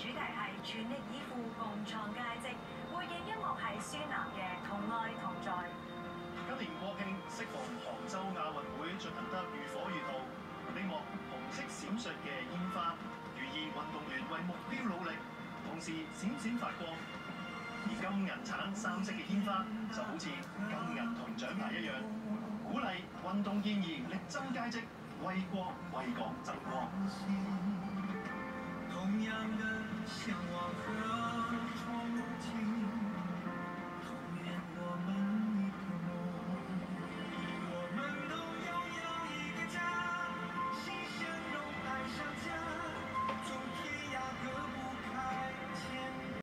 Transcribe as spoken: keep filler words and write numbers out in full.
主題係全力以赴共創佳績，背景音樂係孫楠嘅《同愛同在》。 今年國慶適逢杭州亞運會進行得如火如荼，呢幕紅色閃爍嘅煙花，寓意運動員為目標努力，同時閃閃發光。而金銀橙三色嘅煙花就好似金銀銅獎牌一樣，鼓勵運動健兒力爭佳績，為國為港爭光。同樣的向往。